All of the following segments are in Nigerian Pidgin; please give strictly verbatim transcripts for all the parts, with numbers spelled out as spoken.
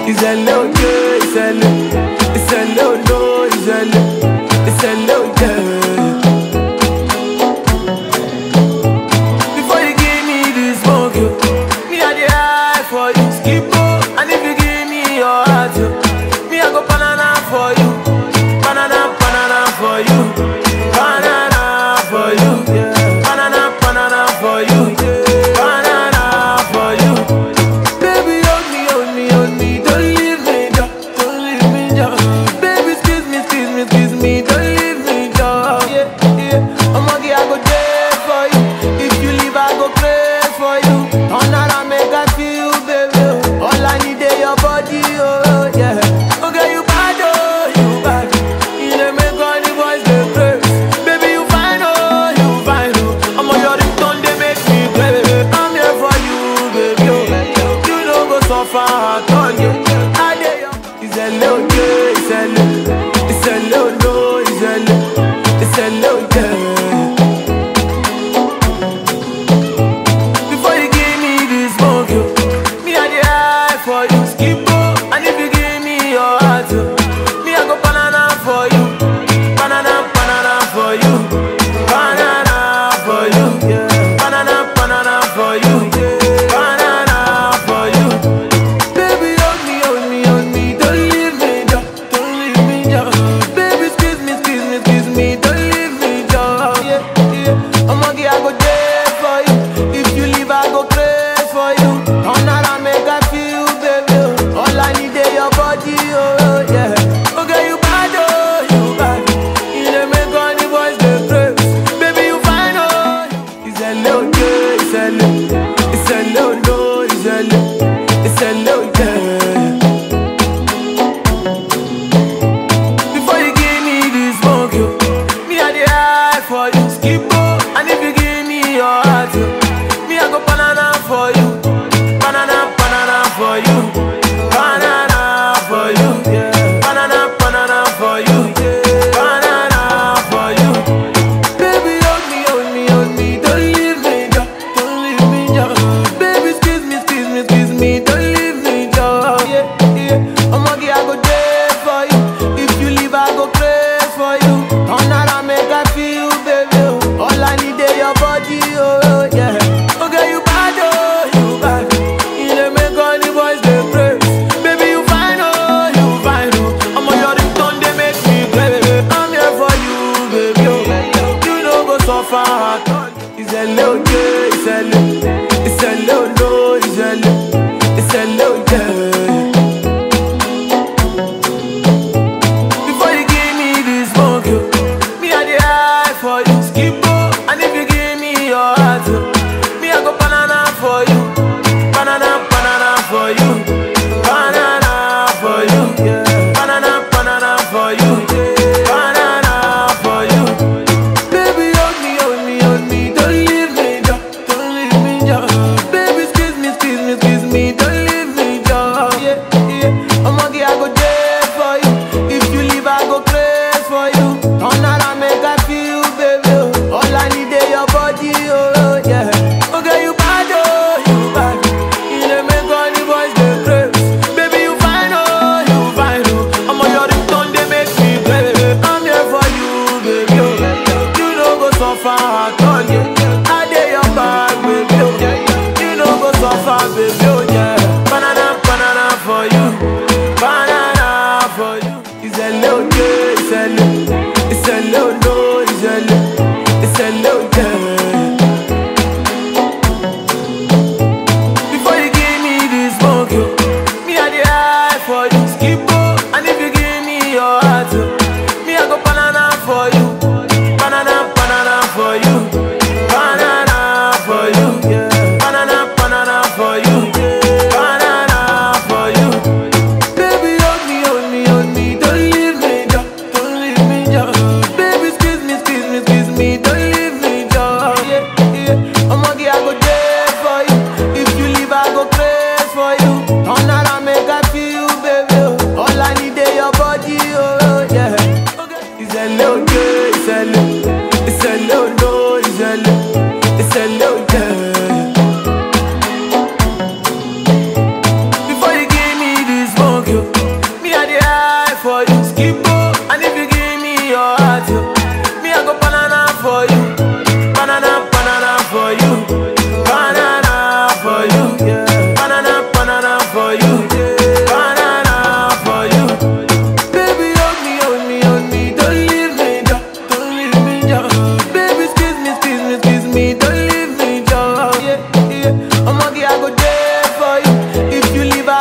It's a little yeah, it's a little, it's a little no, it's a little, it's a little yeah. Before you give me this smoke, yo, me I the eye for you, skip up. And if you give me your heart, yo, me I go banana for you, banana, banana for you, banana for you, yeah. Banana, banana for you, yeah. Banana for you. Baby, hold me, hold me, hold me, don't leave me, down, don't leave me, down. Baby, excuse me, excuse me, excuse me, don't leave me, down. Yeah, yeah. I'm okay, I go there for you. If you leave, I go pray for you. On that I make I feel, baby. All I need is your body, oh yeah. Okay, you bad, oh, you bad. You dey make all the boys dey praise. Baby, you fine, oh, you fine, oh. I'm on your ringtone, they make me play. I'm here for you, baby, oh. You know go so far, turn you. I dey your. It's a little yeah, it's a little, it's a little no, it's a little, it's a little yeah. Before you give me this smoke, yo, me I the eye for you, skip up. And if you give me your heart, yo, me I go banana for you, banana, banana for you, banana for you, yeah. Banana, banana for you, yeah. Banana for you. Baby, hold me, hold me, hold me, don't leave me, down, don't leave me, down. Baby, excuse me, excuse me, excuse me, don't leave me, down. Yeah, yeah. I'm okay, I go there for you. If you leave, I go pray for you. On that I make I feel, baby. All I need is your body, oh yeah. Okay, you bad, oh, you bad. You dey make all the boys dey praise. Baby, you fine, oh. It's a little yeah, it's a little, it's a little no, it's a little, it's a little yeah. Before you give me this smoke, yo, me I the eye for you, skip up. And if you give me your heart, yo, me I go banana for you, banana, banana for you, banana for you, yeah. Banana, banana for you, yeah. Banana for you. Baby, hold me, hold me, hold me, don't leave me, down, don't leave me, down. Baby, excuse me, excuse me, excuse me, don't leave me, down. Yeah, yeah. I'm okay, I go there for you. If you leave, I go pray for you. On that I make I feel, baby. All I need is your body, oh. It's a little yeah, it's a little, it's a little no, it's a little, it's a little yeah. Before you give me this smoke, yo, me I the eye for you, skip up. And if you give me your heart, yo, me I go banana for you, banana, banana for you, banana for you, yeah. Banana, banana for you, yeah. Banana for you. Baby, hold me, hold me, hold me, don't leave me, down, don't leave me, down. Baby, excuse me, excuse me, excuse me, don't leave me, down. Yeah, yeah. I'm okay, I go there for you. If you leave, I go pray for you. On that I make I feel, baby. All I need is your body, oh yeah. Okay, you bad, oh, you bad. You dey make all the boys dey crazy.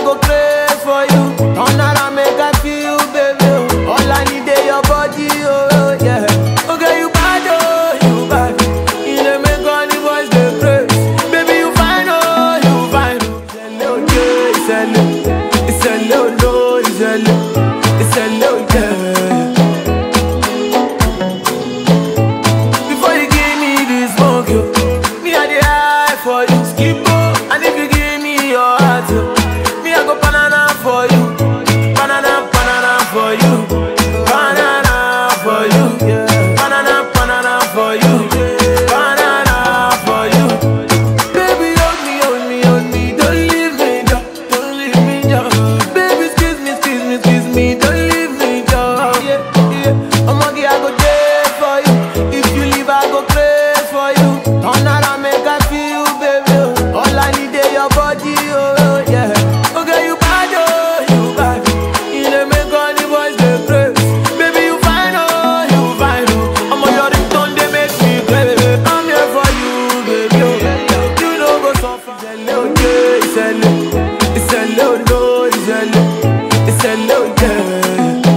go crazy for you. Turn around, make I feel, baby. Oh. All I need is your body, oh, oh yeah. Okay, you bad, oh, you bad. You dey make all the boys dey crazy. Baby, you fine, oh, you fine. It's a little, yeah, it's a little, it's a little, it's a little, it's a little, yeah. Before you give me this smoke, yo, me I dey high for you, skip oh. And if you give me your heart, yo, me I go banana for you, banana, banana for you, banana for you, yeah. Banana, banana for you, banana for you. Baby, hold me, hold me, hold me, don't leave me, just, don't leave me, just. Baby, squeeze me, squeeze me, squeeze me, don't leave me, just. Yeah, yeah. I'm okay, I go there for you. If you leave, I go crazy for you. Turn around, make I feel, baby. All I need is your body, oh yeah. Okay, you bad, oh, you bad. You dey make all the boys dey crazy. Baby, you fine, oh, you fine, oh. I'm on your ringtone, they make me crazy. I'm here for you, baby, oh. You know go suffer. It's a little, yeah, it's a little, it's a little, no, it's a little, it's a little, yeah.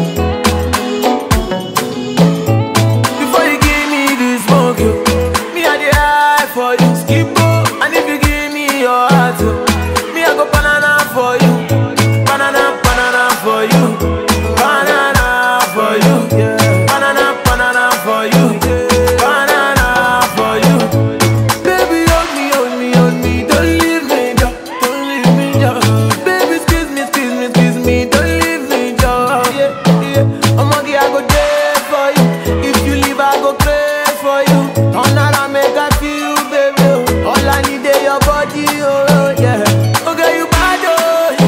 Before you give me this smoke, yo, me I dey high for you, skip oh. And if you give me your heart, yo, me I go banana for you, banana, banana for you, banana for you, yeah. Banana, banana for you, banana for you. Baby, hold me, hold me, hold me, don't leave me, just, don't leave me, just. Baby, squeeze me, squeeze me, squeeze me, don't leave me, just. Yeah, yeah. I'm okay, I go there for you. If you leave, I go crazy for you. Turn around, make I feel, baby. All I need is your body, oh yeah. Okay, you bad, oh,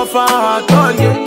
suffer at all, yeah.